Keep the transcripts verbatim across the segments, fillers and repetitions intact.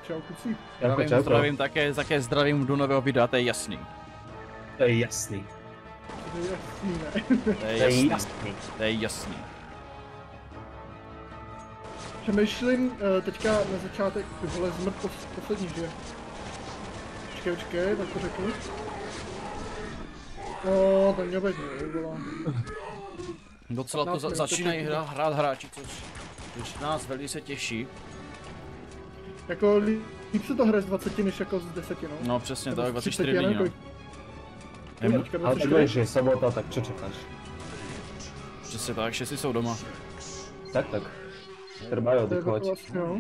čau kucí. Zdravím, čau, zdravím, také, také zdravím do nového videa, to je jasný. To je jasný. To je jasný, ne? To je jasný. To je jasný. Přemýšlím uh, teďka na začátek, ty vole, zmrt pos poslední, že? Počkej, počkej, tak to řeknu. No, to měl být vole. Docela to za začínají hra hrát hráči, což, což nás velice těší. Jako líp se to hraje z dvaceti než jako z deseti, no. No přesně Nebo tak, z dvacet třiceti, čtyři lidí, no. Nemu... Ale tak víš, že je sobota, tak čo čekáš? Přesně tak, všetci jsou doma. Tak, tak. Treba je oddychovať. Vlastně, no.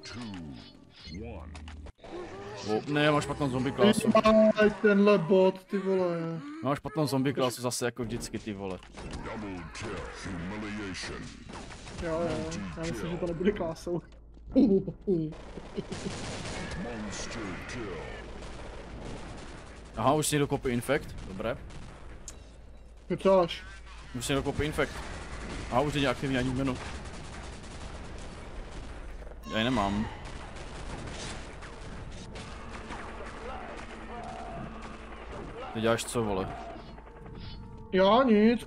O, ne, máš špatnou zombie klásu. Aj tenhle bot, ty vole. Máš špatnou zombie klásu zase jako vždycky, ty vole. Jo, jo, já myslím, že to nebude klásou. Aha, už si někdo kopí infekt, dobré. Vytáš. Už si někdo kopí infekt. Aha, už není aktivní ani menu. Já ji nemám. Ty děláš co, vole? Já nic.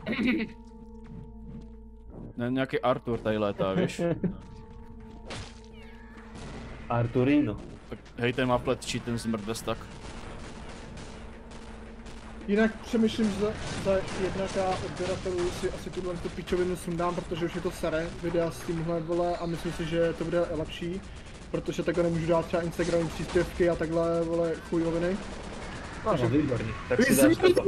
Ne, nějaký Artur tady létá, víš? Arturino. Tak hej, ten má pletčí, ten zmrdes tak. Jinak přemýšlím za, za jednaká odběratelů si asi tuhle tu pičovinu sundám, protože už je to staré videa s tímhle vole a myslím si, že to bude lepší. Protože takhle nemůžu dát třeba Instagram příspěvky a takhle vole chujoviny. No, výborně. Tak si dáš toto.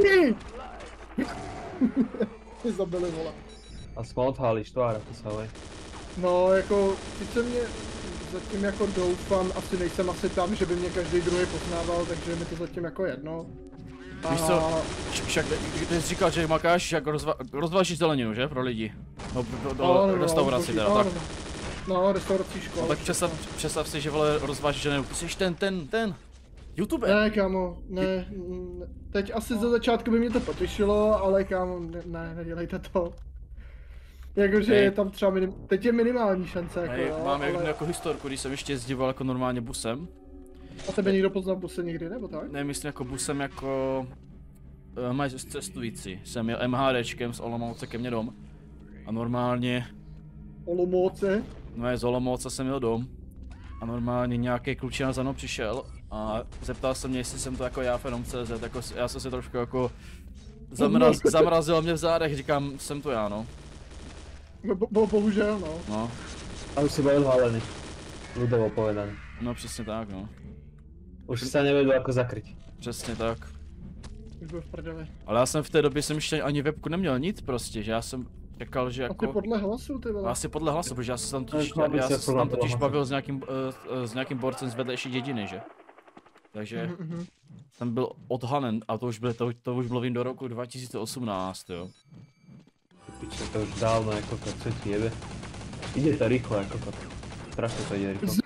Ty zabili vole. A jsme odhalíš tvár, to se hoj. No jako, sice mě zatím jako doufám, asi nejsem asi tam, že by mě každý druhý poznával, takže mi to zatím jako jedno. Víš co, však ty jsi říkal, že makáš, jak rozva rozvážíš zeleninu, že? Pro lidi. No, do, do no, no, restauraci no, teda, no, tak. No, no restaurací škol. No tak představ, představ si, že vole rozvážíš zeleninu, ty jsi ten, ten, ten. YouTube. Ne, kámo, ne, ne, teď asi ze začátku by mě to potěšilo, ale kámo, ne, ne nedělejte to. Jakože je tam třeba minim, teď je minimální šance, jako Hej, jo, mám ale... jednu jako historku, když jsem ještě jezdíval jako normálně busem. A tebe někdo poznal v buse někdy, nebo tak? Ne, myslím jako busem jako... Uh, mají cestující, jsem jel MHDčkem z Olomouce ke mně dom. A normálně... Olomouce? No je z Olomouce jsem jel dom. A normálně nějaký klučina za mnou přišel a zeptal se mě, jestli jsem to jako já Fenom C Z, jako já jsem se trošku jako... Zamraz, zamrazil mě v zádech, říkám, jsem to já, no. No, bo, bo, bohužel, no. No. A už si byl odhalený. Ľudovo povedané. No přesně tak, no. Už se nevěděl jako zakryť. Přesně tak. Už byl v prdeli. Ale já jsem v té době jsem ještě ani webku neměl nic prostě, že já jsem čekal, že jako... A ty podle hlasu, ty vole. Asi podle hlasu, protože já jsem tam totiž, já, já jsem tam totiž bavil s nějakým, uh, s nějakým borcem z vedlejší dědiny, že? Takže mm -hmm. tam byl odhalen a to už bylo, to, to už bylo vím do roku dva tisíce osmnáct, jo. Piče, to už dávno jako kot, co ti jebe. Ide to rýchlo jako kot. Strašně to jde rýchlo.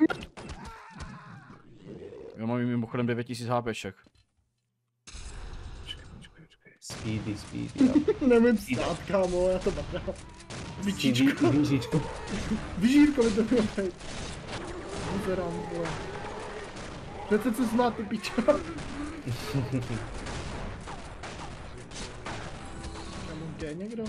Já mám mimochodem devět tisíc HPček. Speedy, speedy, jo. Nevím stát, kámo, já to badám. Vyčíčko. Vyžíčko. Vyžírko mi to bylo být. Vyzerám, vole. Přece co smát, ty pičo. Tam je někdo?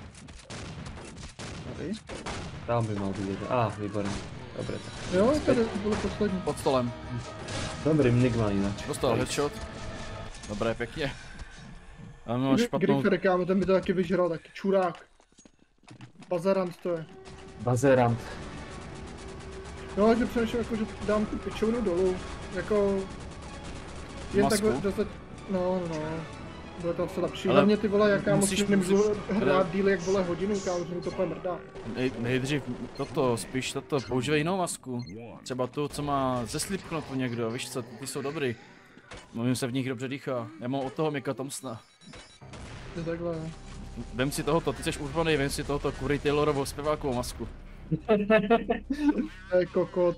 Tady? Tam by mal být. A, ah, výborně. Dobré tak. Jo, tady bylo poslední. Pod stolem. Dobrý enigma jinak. Dostal headshot. Dobré, pěkně. A mám špatnou... Griffer, kámo, ten by to taky vyžral, taky čurák. Bazarant to je. Bazerant. No, takže přemýšlím jako, že dám tu pičovnu dolů. Jako... Jen Masku? takhle dostat... No, no. Bude to asi lepší. Hlavně ty vole, jaká musíš, nemůžu hrát díl jak vole hodinu, kámo, že mi to úplně mrdá. Nej, nejdřív toto, spíš toto, používej jinou masku. Třeba tu, co má ze Slipknotu někdo, víš co, ty jsou dobrý. Mluvím se v nich dobře dýchá. Já mám od toho Mika Thompsona. Je takhle. Vem si tohoto, ty jsi urvaný, vem si tohoto Corey Taylorovou zpěvákovou masku. To je kokot.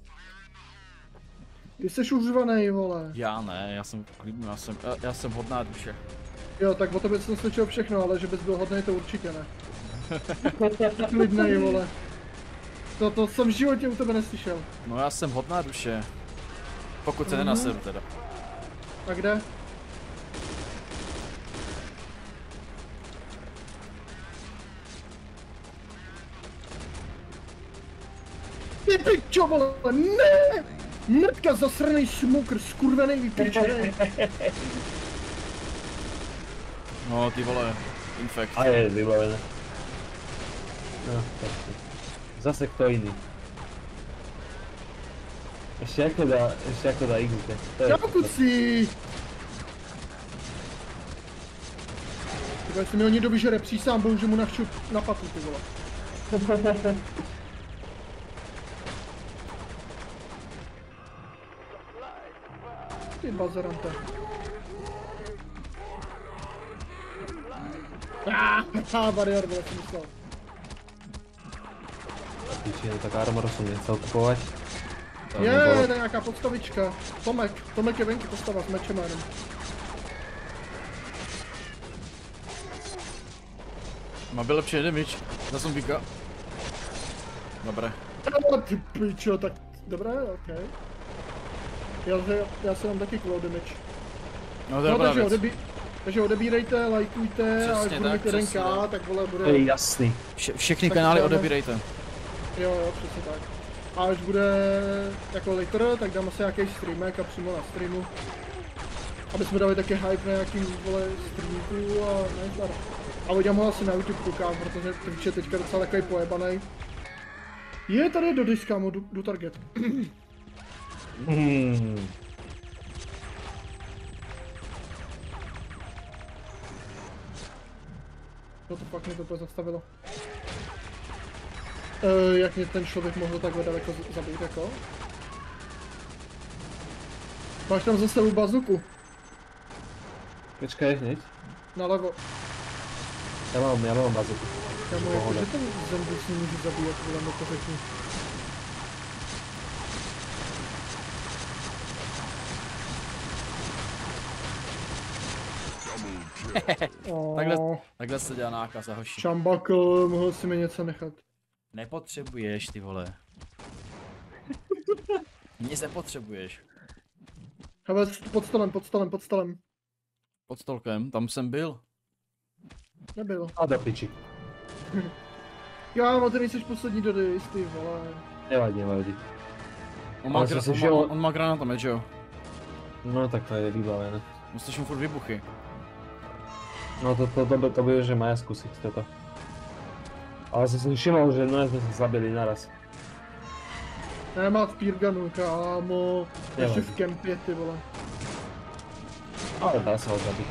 Ty jsi užvanej, vole. Já ne, já jsem klidný, já jsem, já, já jsem hodná duše. Jo, tak o tobě jsem slyšel všechno, ale že bys byl hodnej, to určitě ne. Klidnej, vole. To, to jsem v životě u tebe neslyšel. No já jsem hodná duše. Pokud se Mhm. nenaseru teda. A kde? Ty pičo, vole, ne! Mrtka, zasranej smokr, skurvenej vypíčenej. No ty vole, infekt. A je vybavené. No, tak. Zase kto iný. Ešte ako dá, ešte ako dá X D. To je Čau, kuci! Tyba, jestli mi ho někdo vyžere, přísám bohu, že mu navču na papu, ty vole. Ty bazarante. Ah, bariér, vole, jsem myslel. Pičine, tak armor som nechcel kupovať. To Je, nebolo. to je nějaká podstavička. Tomek, Tomek je venku postava s mečem jenom. Má byl lepší damage za zombíka. Dobré. Oh, ty pičo, tak dobré, ok. Já, já se mám taky cloud damage. No to je No, dobrá takže, věc. odebí, takže odebírejte, lajkujte a až Přesně bude tak, mít jeden přesně. K, tak vole bude... To je jasný. Vše, všechny Tak kanály dáme- odebírejte. Jo, jo, přesně tak. A až bude jako later, tak dáme se nějaký streamek a přímo na streamu. Aby jsme dali taky hype na nějakým, vole, streamku a nezdar. A udělám ho asi na YouTube koukám, protože Twitch je teďka docela takový pojebanej. Je tady do diska, kámo, jdu, jdu target. Hmm. No to fakt mě to úplně zastavilo. E, jak mě ten člověk mohl takhle daleko z- zabít, jako? Máš tam zase u bazuku, Počkaj hneď. nalevo. Ja mám, ja mám bazuku. Kámo, Pohoda. jakože ten zombie si může zabíjet, vole, mi to řekni. Takhle, Oh, takhle se dělá nákaza, hoši. Šambakl, mohl si mi něco nechat. Nepotřebuješ, ty vole. Nic nepotřebuješ. Hele, pod stolem, pod stolem, pod stolem. Pod stolkem, tam jsem byl. Nebylo. A do piči. Já, ty nejseš poslední do dis, ty vole. Nevadí, nevadí. On má, Ale gra- zase, on, že má, on- on má granatomet, že jo? No tak to je vybavené. Musíš mu furt vybuchy. No to, to, to, to, to bude, že Maja skúsiť toto. Ale som si všimol, že no sme sa zabili naraz. Nemá spear gunu, kámo. Ještě Nevadí. v kempě, ty vole. Ale dá sa ho zabiť.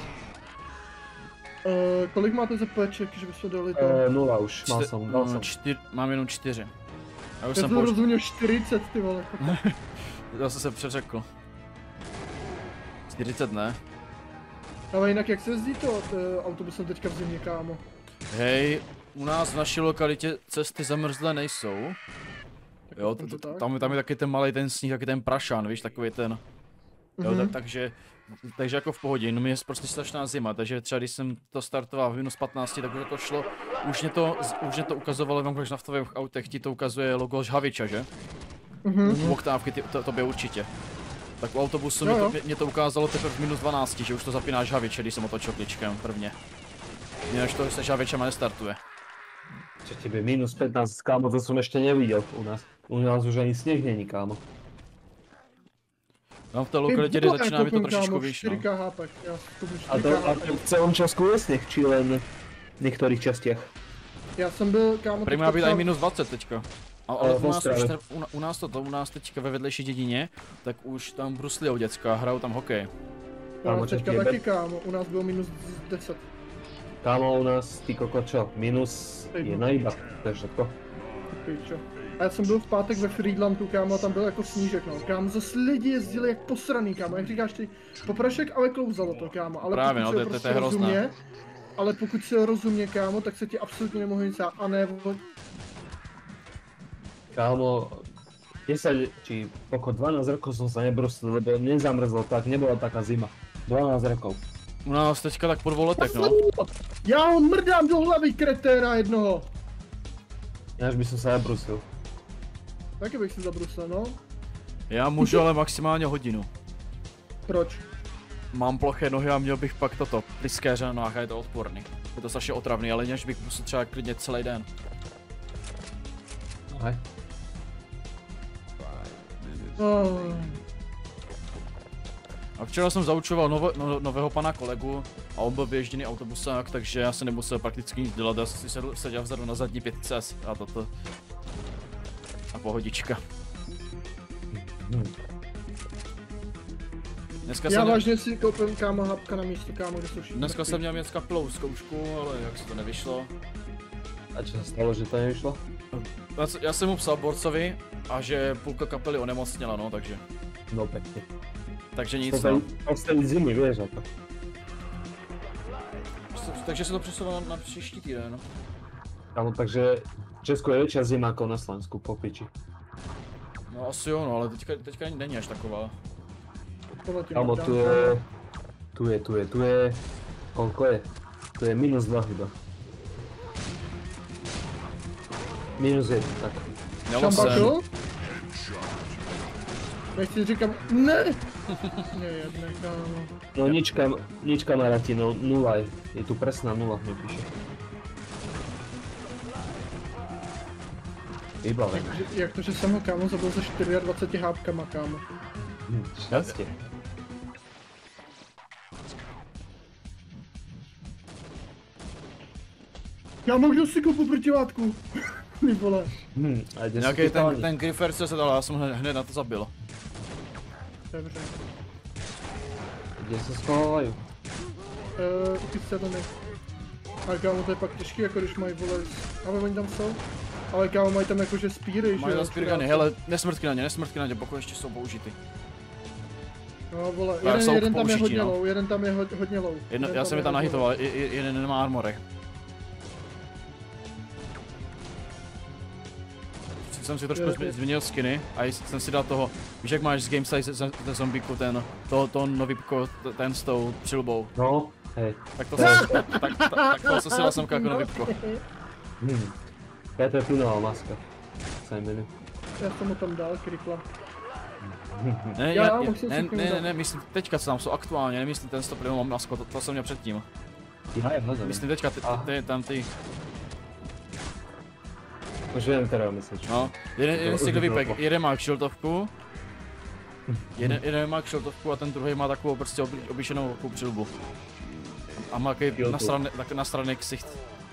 Uh, kolik máte za péček, že bychom dali to? E, nula už, mal Čty- som, dal no, som. čtyř, mám jenom čtyři. Já už Já jsem jsem použ... rozuměl čtyřicet, ty vole. Zase se přeřekl. čtyřicet ne? Ale jinak jak se jezdí to t- autobusem teďka v zimě, kámo? Hej, u nás v naší lokalitě cesty zamrzlé nejsou. Jo, to t- t- tak? tam, je- tam je taky ten malý ten sníh, taky ten prašan, víš, takový ten. Jo, Mhm. tak, takže, takže jako v pohodě, no je prostě strašná zima, takže třeba když jsem to startoval v minus patnáct, tak už to šlo, už mě to, už mě to ukazovalo, vám když na naftových autech ti to ukazuje logo Žhaviča, že? Mhm. U oktávky, ty, to, tobě určitě. Tak u autobusu Jo, mě to, jo. mě, mě to ukázalo teprve v minus dvanáct, že už to zapínáš Žhaviče, když jsem otočil kličkem prvně. Jinak to se Žhavičema nestartuje. Čo tebe, minus pätnásť, kámo, to som ešte nevidel u nás. U nás už ani sneh není, kámo. Tam v té lokalitě, kde začíná mi to trošičku výš, čtyři no. K hápek, já to budu A čtyři to, K a to hápek. v celom Česku je sneh, či len v niektorých častiach? Já jsem byl, kámo, Prý má teďka být třeba- i minus dvacet teďka. A, ale Ale v u nás, už, Ostravě. te, u, u nás to, to, u nás teďka ve vedlejší dědině, tak už tam bruslujou děcka, hrajou tam hokej. U Kámo, nás čo teďka ti jebe? taky, kámo, u nás bylo minus deset. Kámo, u nás, ty koko, čo? Minus jedna iba, to je všetko. Pičo. A já jsem byl v pátek ve Friedlandu, kámo, a tam byl jako snížek, no. Kámo, zase lidi jezdili jak posraný, kámo, jak říkáš ty, poprašek, ale klouzalo to, kámo, ale Právě, pokud no, si ho to je- to prostě je hrozné. rozumně, ale pokud si ho rozumně, kámo, tak se ti absolutně nemohli nic dát, a ne, vo- Kámo, desať či oko dvanásť rokov som sa nebrusil, lebo nezamrzlo tak, nebola taká zima. dvanásť rokov. U nás teďka tak po dvou letech, no. Já ho mrdám do hlavy, kreténa jednoho. Ináč by som sa nebrusil. Taky bych si zabrusil, no. Já můžu ale maximálně hodinu. Proč? Mám ploché nohy a měl bych pak toto, plyskéře na nohách a je to odporný. Je to strašně otravný, ale než bych musel třeba klidně celý den. Hej. Oh. A včera jsem zaučoval novo, no, nového pana kolegu a on byl vyježděný autobusák, takže já se nemusel prakticky nic dělat, já jsem si sedl, seděl vzadu na zadní pětce a toto. A pohodička. Hmm. Dneska Já jsem, vážně si koupím kámo hapka na místě, kámo, kde jsou všichni. dneska jsem měl mět kapilou zkoušku, ale jak se to nevyšlo. A čo sa stalo, že to nevyšlo? Já, já jsem mu psal borcovi a že půlka kapely onemocněla, no, takže. No pekne. Takže nic, To no. ostali zimy, vieš o to. Takže se to přesouvá na, na příští týden, no. Áno, takže Česko je väčšia zima ako na Slovensku, po piči. No asi jo, no, ale teďka, teďka není až taková. Kámo, tu je... Tu je, tu je, tu je... Koľko je? Tu je minus dva chyba. Minus jedna, tak. Mělo jsem. Šambačo? Nechci říkám, ne! Ne, jedne, kámo. No nič, kam, nič kamaráti, no nula je. Je tu presná nula, mi píše. Vybavené. Jak, jak to, že jsem ho kámo zabil se dvacet čtyři hápkama, kámo. Hm, šťastie. Kámo, kdo si koupil protivátku? Ty vole. Hm, a kde Nějaký sú ten, totálni? ten Griffer co se dal, já jsem hned, hned na to zabil. Dobře. Kde sa schovávajú? Eee, uh, ty sedmi. Ale kámo, to je pak těžký, jako když mají vole, ale oni tam jsou. Ale kámo, mají tam jakože spíry, že Mají jo, tam spirgany, chudáci. hele, nesmrtky na ně, nesmrtky na ně, pokud ještě jsou použity. No vole, Já jeden, jsou k jeden tam je použití, hodně no. low, jeden tam je ho, hodně low. Jedno, Jeden já jsem je tam hodně low. nahitoval, i- i- jeden nemá armory. Jsem si trošku Jo, zmi- jo. změnil skiny a j- jsem si dal toho, víš jak máš z Game Size ze ze zombíku ten, to, to nový piko, t- ten s tou přilbou. No, hej. Tak to jsem, tak, tak, tak, tak toho jsem si dal semka jako nový piko. Hm. Peter Tunová maska. Sa jmenuje. Já jsem ho tam dal, krikla. Ne, Já, já, já, musím ne, si ne, komu ne, dát. ne, myslím, teďka co tam jsou aktuálně, nemyslím ten sto mám masko, to, to jsem měl předtím. Ja, ja hľadám. Myslím teďka ty, A. ty, tam ty, Už viem teda myslím. no, jeden, jeden z těch Už vypek, bylo. jeden má kšiltovku, jeden, jeden má kšiltovku a ten druhý má takovou prostě obli, obyčejnou takovou přilbu. A má takový Kšiltu. nasraný, tak nasraný ksicht.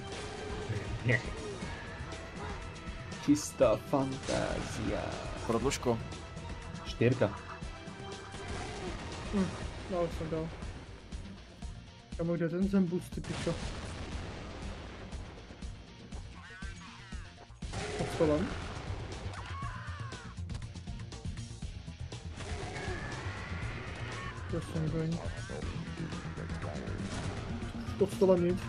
Čistá fantázia. Prodlužko. Štyrka. Hm, dal jsem dal. Kámo, kde je ten zembus, ty pičo? Pod stolem? Já jsem nikdo není. Pod stolem nic.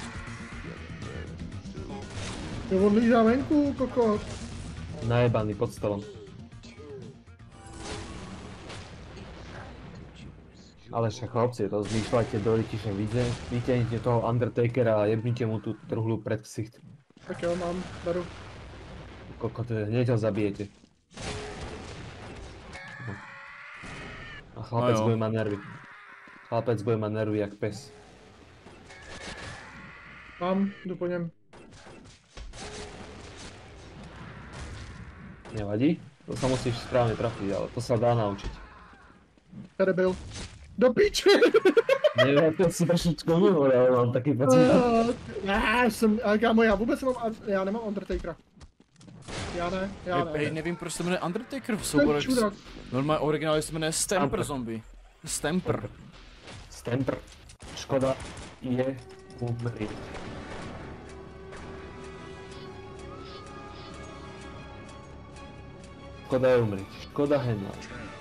Jo, on lízá venku, koko. Najebaný pod stolom. Ale však chlapci, rozmýšľajte, dojdete sem vidze, vyťahnite toho Undertakera a jebnite mu tú truhlu pred ksicht. Tak jo, mám, beru. Koko, to je, hneď ho zabijete. No. A chlapec No jo. bude mať nervy. Chlapec bude mať nervy jak pes. Mám, jdu po něm. Nevadí? To sa musíš správne trafiť, ale to sa dá naučiť. Tady byl. Do píče! Neviem, to si trošičku mimo, ale mám taký pocit. Já jsem, ale kámo, já vůbec nemám, já nemám Undertakera. Já ne, já Hej, ne. hej, nevím proč se jmenuje Undertaker v Ten souborech. čurák. Normálně originálně se jmenuje Stamper Stamper. zombie. Stamper. Stamper. Škoda je umrieť. Škoda je umrieť. Škoda henla.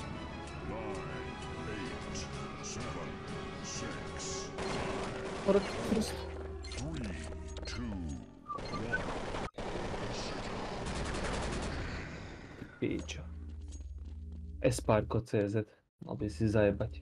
Ork, prst. Píčo. Esparko bodka cé zet. Mal by si zajebať.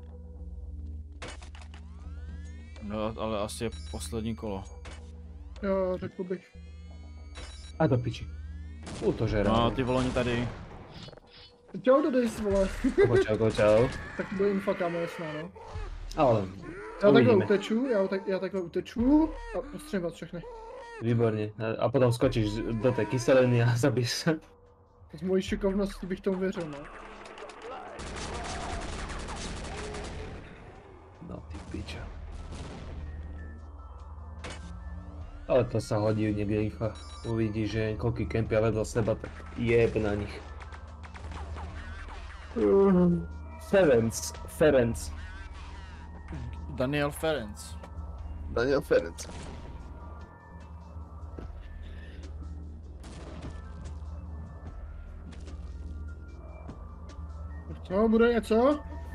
No, ale asi je poslední kolo. Jo, řekl bych. A do piči. Útože No, ráno. ty vole, oni tady. Čau, Dodejs, vole. Čau, čau. Tak bude info, kámo, jasná, no. Ale, Já takhle uvidíme. uteču, já, tak, já takhle uteču a postřím vás všechny. Výborně. A potom skočíš do té kyseliny a zabiješ se. Z mojí šikovností bych tomu věřil, no. No ty pičo. Ale to sa hodí niekde rýchlo. Uvidíš, že koľký kempia vedľa seba, tak jeb na nich. Ferenc, Ferenc. Daniel Ferenc. Daniel Ferenc. Co, bude něco?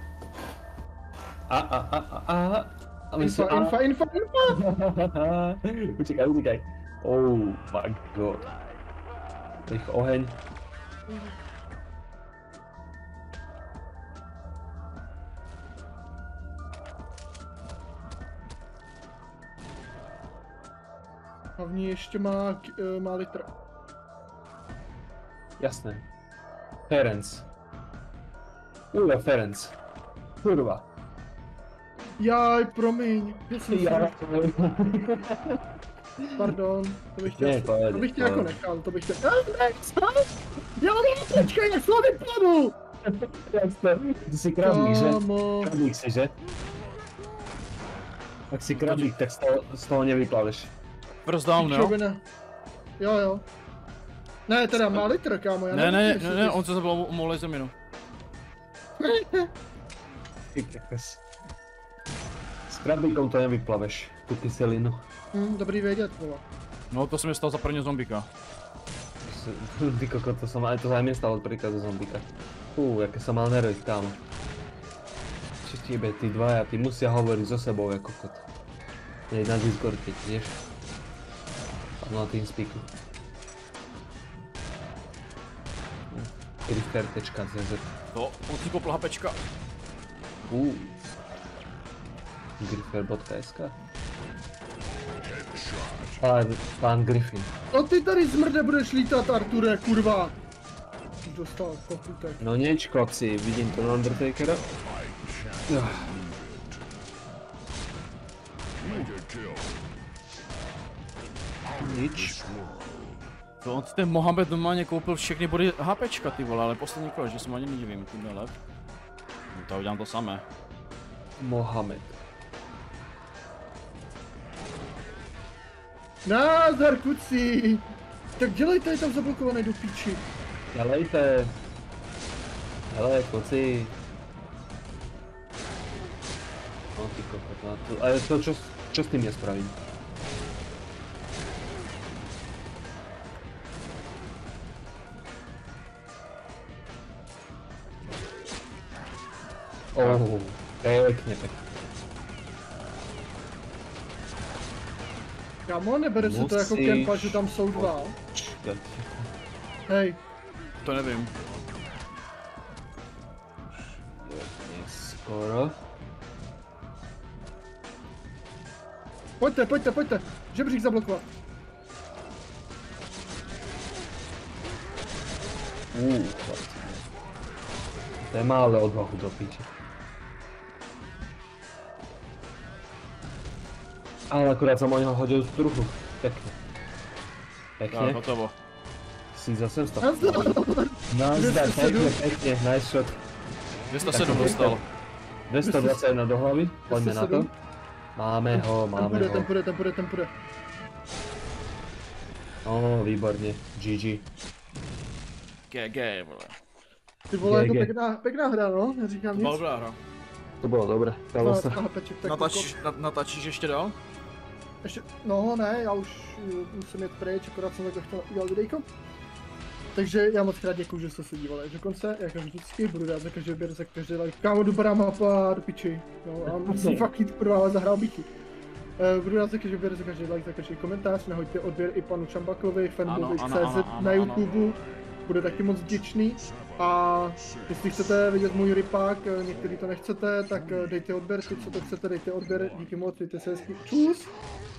A, a, a, a, a. a my Info, si- a- info, info, info! Utekaj, utekaj. Oh my god. Rýchlo oheň. Hlavně ještě má, k- eh, má litr. Jasné. Ferenc. Kurva Ferenc. Kurva. Jaj, promiň. Já jsem Já. se... Pardon, to bych chtěl, Ne, pohodě, to bych chtěl jako pohodě. nechal, to bych chtěl... Ah, ne, co? Já mám počkej, jak slovy planu! Jasné. Ty jsi krabík, že? Kámo. Krabík si, že? Ak si krabík, tak z toho, z toho nevyplaveš. First down, jo? Pičovina. Jo, jo. Ne, teda má litr, kámo, já Ne, nevím, ne, jestli ne, ty- ne, on se zabil o moulej zeminu. Ty kakos. S krabíkom to nevyplaveš, tu kyselinu. Hm, dobrý vědět, vole. No to se mi stalo za prvního zombika. Ty koko, to som aj to aj mne stalo prvýkrát do zombika. Fú, jaké som mal nervy, kámo. Či tiebe, tí dvaja, tí musia hovoriť so sebou, ako kokot. Nie na Discord, keď vieš. A na TeamSpeaku. Griffer tečka cé zet. To, on si kopl hapečka. Uuu. Griffer bodka es ká. Pán, pán Griffin. No ty tady zmrde budeš lítat, Arture, kurva. Už dostal kochutek. No nieč, kopci, vidím to na Undertakera. Ah. Nič. To on ten Mohamed normálně koupil všechny body hapečka, ty vole, ale poslední kolo, že jsem ani nedivím, ty lev. No to udělám to samé. Mohamed. Názdar, kuci! Tak dělejte, je tam zablokovaný do píči. Ďalejte. Hele, koci. No ty kokot, no to, a to čo, čo s tým ja spravím? Oh, pekne, pekne. Kámo, nebere se to jako Musíš- kempa, že tam jsou dva. Počkať. Hej, To nevím. Skoro. pojďte, pojďte, pojďte. Žebřík zablokovat. Uuu, chlapci. To je málo odvahu do piče. Ale akurát som o neho hodil z druhu. Pekne. Tak, Pekne. hotovo. Si za sem stav. Nazdar. Nazdar, pekne, pekne, nice shot. dvě stě sedm dostal. dvestodvadsaťjeden do hlavy, poďme na to. dvestodvadsaťsedem. Máme ho, Ten máme půjde, ten ho. půjde, ten půjde, ten půjde. No, výborně, gé gé. G G, vole. Ty vole, je to G G. pěkná, pěkná hra, no, neříkám To nic. byla dobrá hra. To bylo dobré, stalo se. Aha, peček, tak Natačíš, na, natačíš ještě dál? Ještě, no ne, já už uh, musím jet pryč, akorát jsem takhle chtěl udělat videjko. Takže já moc krát děkuju, že jste se dívali až do konce, jako vždycky, budu rád za každý odběr, za každý like. Kámo, dobrá mapa, do piči, no a musím fakt jít kurva, zahrál bych ji. Uh, budu rád za každý odběr, za každý like, za každý komentář, nahoďte odběr i panu Čambaklovi, fanbovi Ano, tečka ano, cé zet ano, na ano, YouTube, bude taky moc vděčný. A jestli chcete vidět můj rypák, eh, některý to nechcete, tak eh, dejte odběr, ty co to chcete, dejte odběr, díky moc, mějte se hezky, čus!